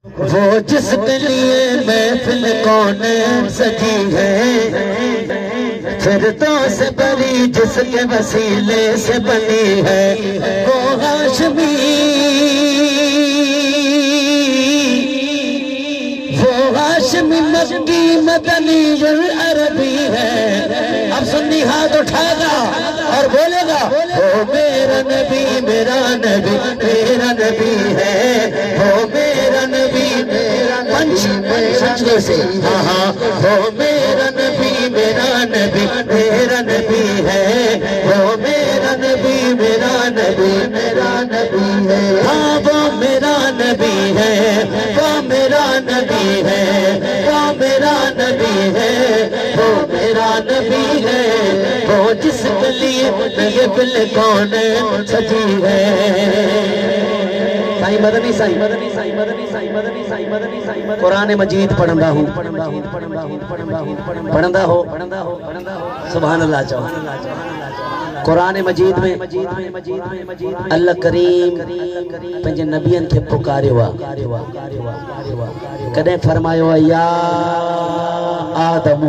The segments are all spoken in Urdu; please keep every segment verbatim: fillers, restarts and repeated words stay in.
وہ جس کے لیے محفل کون سجی ہے، فردوس بری جس کے وسیلے سے بنی ہے، وہ ہاشمی وہ ہاشمی مکی مدنی عربی ہے۔ اب سنی ہاتھ اٹھائے گا اور بولے گا وہ میرا نبی میرا نبی میرا نبی ہے، وہ میرا نبی میرا پنچ پنچ سے ہاں ہاں وہ میرا نبی میرا نبی میرا نبی ہے، وہ میرا نبی میرا نبی میرا نبی ہے، ہاں وہ میرا نبی ہے، وہ میرا نبی ہے، وہ میرا نبی ہے، وہ میرا نبی ہے، وہ جس کے لیے یہ بل کون سجی ہے۔ سائی مدنی سائی مدنی سائی مدنی سائی مدنی سائی مدنی سائی مدنی قرآن مجید پڑھندا ہوں پڑھندا ہو سبحان اللہ چاہو۔ قرآن مجید میں اللہ کریم پنجے نبیان کے پکارے ہوا، کدیں فرمائے ہوا یا آدم،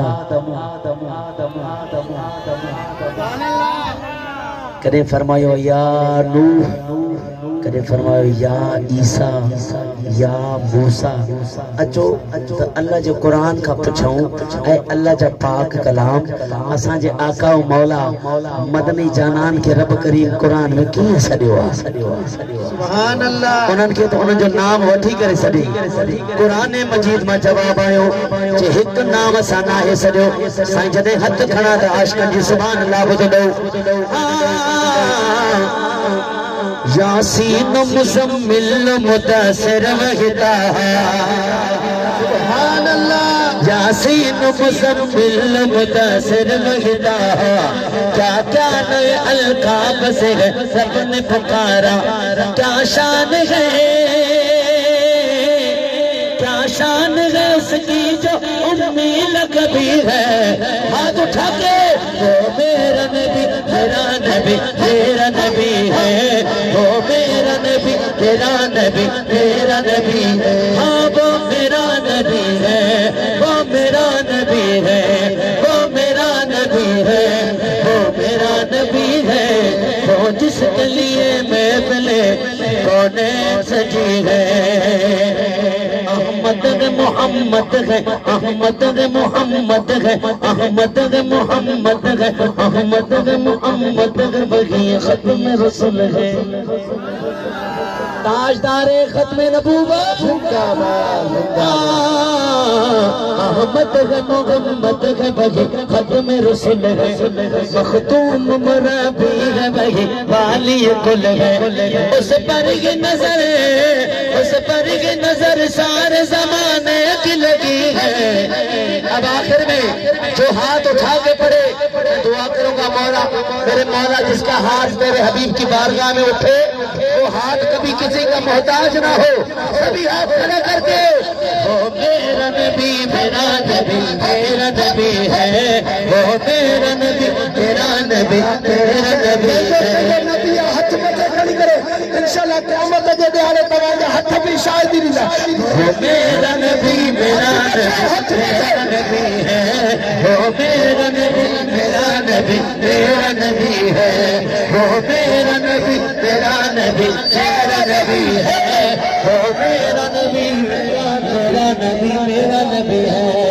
کدیں فرمائے ہوا یا نوح، کدیں فرمائے ہوا یا عیسیٰ یا موسیٰ۔ اچھو اللہ جو قرآن کا پچھاؤں اے اللہ جا پاک کلام اساں جے آقا و مولا مدنی جانان کے رب کریم قرآن میں کیے سڑیو آ سبحان اللہ، انہوں کے تو انہوں جو نام وٹھی کرے سڑی قرآن مجید میں جواب آئیو جے ہک نام سانا ہے سڑیو سائیں جدے حد کھنا دا عاشقن جی سبحان اللہ بدلو یاسین مزمل مدثر وحدہ سبحان اللہ، یاسین مزمل مدثر وحدہ، کیا کیا نئے القاب سے ہے سب نے پکارا، کیا شان ہے کیا شان ہے اس کی جو امی لقبی ہے، ہاتھ اٹھا کے وہ میرا نبی میرا نبی میرا نبی ہے، وہ میرا نبی میرا نبی میرا نبی ہے، ہاں وہ میرا نبی ہے، وہ میرا نبی ہے، وہ میرا نبی ہے، وہ میرا نبی ہے، وہ جس کے لیے محفل کون سجی ہے۔ احمد محمد ہے احمد محمد ہے احمد محمد ہے احمد محمد ہے، وہی ختم رسول ہے، تاجدار ختم نبوت احمد ہے محمد ہے، وہی ختم رسول ہے، مختوم مربی ہے، وہی والی کل ہے، اس پر یہ نظر اس پر یہ نظر سارے زمانے کی لگی ہے۔ اب آخر میں جو ہاتھ اٹھا کے پڑے دعا کروں گا مولا میرے مولا جس کا ہاتھ میرے حبیب کی بارگاہ میں اٹھے وہ ہاتھ کبھی کسی کا محتاج نہ ہو، سبھی ہاتھ کھڑے کر کے وہ میرا نبی میرا نبی میرا نبی ہے، وہ میرا نبی میرا نبی میرا نبی ہے۔ ہاتھ میں کھڑی کرے انشاءاللہ قیامت دے دے آلے تمہارے ہاتھ بھی شاید ہی نہیں، وہ میرا نبی میرا نبی میرا نبی ہے، وہ میرا نبی میرا نبی میرا نبی ہے، وہ میرا نبی میرا نبی میرا نبی ہے، وہ میرا نبی میرا نبی میرا نبی ہے۔